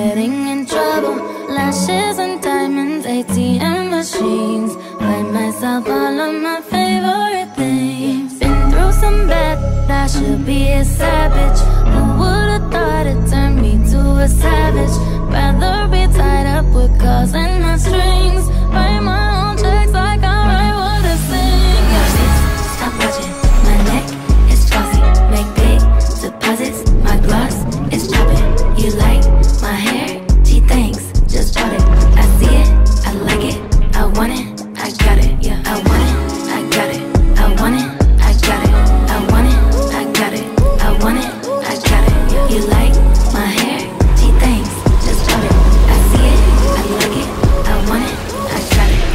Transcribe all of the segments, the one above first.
getting in trouble. Lashes and diamonds, ATM machines. Buy myself all of my favorite things. Been through some bad, I should be a savage. Who would've thought it turned me to a savage? Rather be tied up with calls and not strings. Write my own checks like I write what I sing. Stop watching, my neck is glossy. Make big deposits, my gloss is chopping. You like my hair? Gee, thanks, just bought it. I see it, I like it, I want it, I got it. Yeah, I want it, I got it, I want it, I got it. I want it, I got it, I want it, I got it. Yeah. You like my hair? Gee, thanks, just bought it. I see it, I like it, I want it, I got it.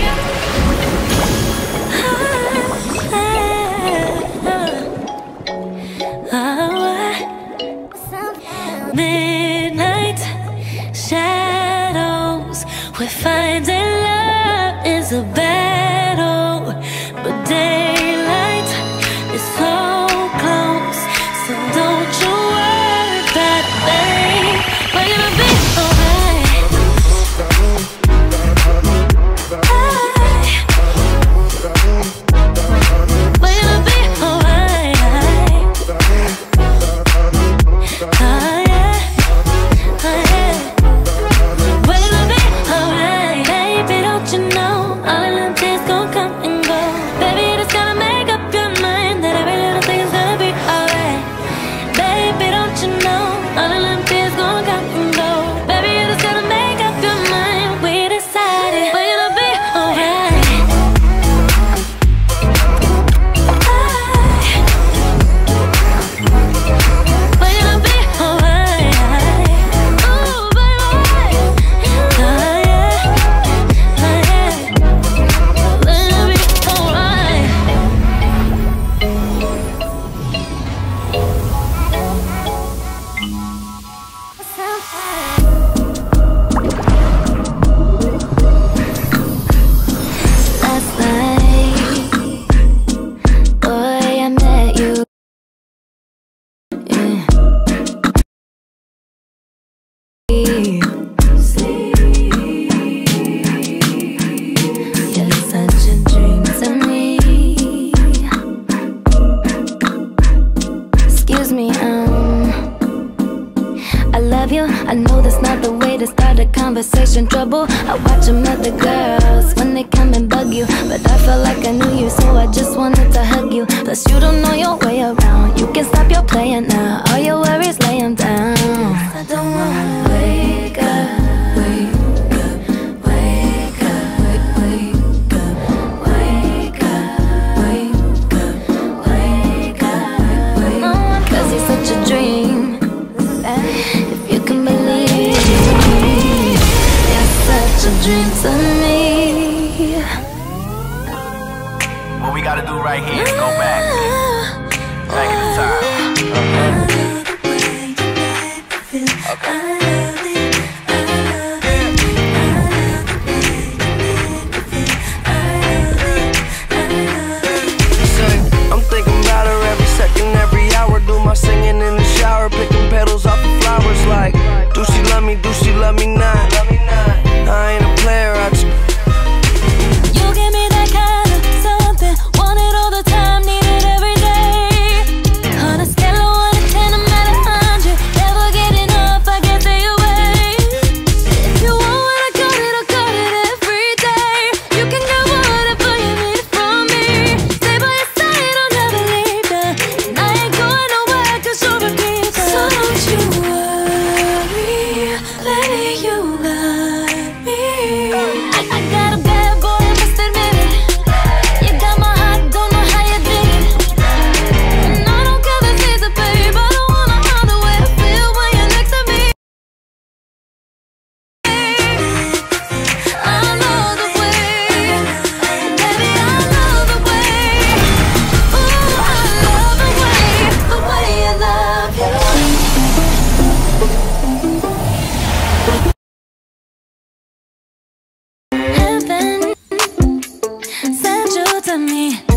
Midnight shadows, we're finding love is a battle, but daylight is so close. So don't you worry about a thing. We're gonna be alright. We're gonna be alright. We're gonna be alright. Baby, don't you know all of them days gon' come and go. Baby, you just gotta make up your mind that every little thing is gonna be alright. Baby, don't you know all of them days gon' come and go. Baby, you just gotta make up your mind. We decided we're gonna be alright. We're gonna be alright. Ooh, baby. Oh yeah, oh yeah. We're gonna be alright. Last night, boy, I met you. Yeah. You're such a dream to me. Excuse me, I love you. I know that's not the way to start a conversation. Trouble. I watch them other girls when they come and bug you, but I felt like I knew you, so I just wanted to hug you. Plus you don't know your way around. You can stop your playing now. All your worries, lay 'em down. I don't wanna wake up, wake up, wake up, wake up, wake up, wake up, wake up, wake up. 'Cause you're such a dream. If you can believe, you're such a dream to me. What we gotta do right here is go back in the time. I'm thinking about her every second, every hour. Do my singing in the shower, picking petals off the flowers. Like, do she love me? Do she love me not? I ain't a player. You give me that kind of something, want it all the time, need it every day. On a scale of 1 to 10, I'm at 100. Never get enough, I can't stay away. If you want what I got it every day. You can get whatever you need from me. Stay by your side, I'll never leave you. And I ain't going nowhere 'cause you're a keeper. So don't you worry, baby, you got me. I got a bad boy, I must admit it. You got my heart, don't know how you did it. And I don't care if it's easy, babe. I don't wanna harm the way I feel when you're next to me. I love the way, baby, I love the way. Ooh, I love the way I love you. Heaven sent you to me.